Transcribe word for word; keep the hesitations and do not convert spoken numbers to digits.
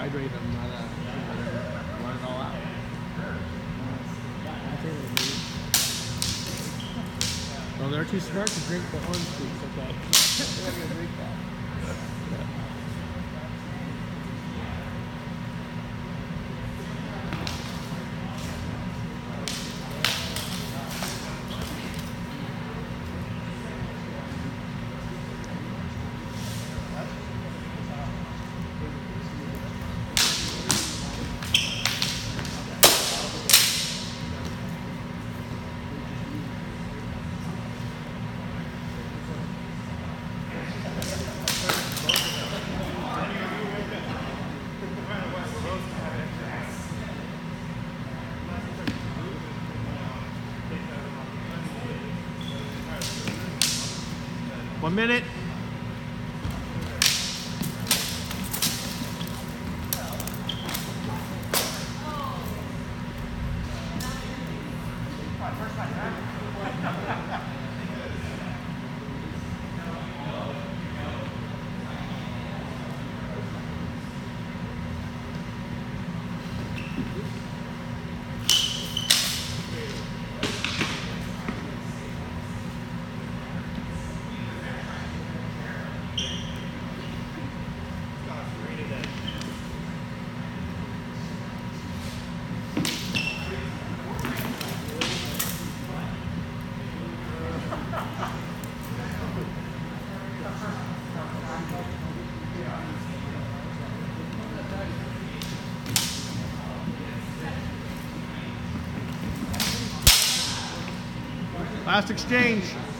hydrate them, not uh, run it all out. Well, they're too smart to drink the orange juice, okay? They're not gonna drink that. Yeah. One minute. Last exchange.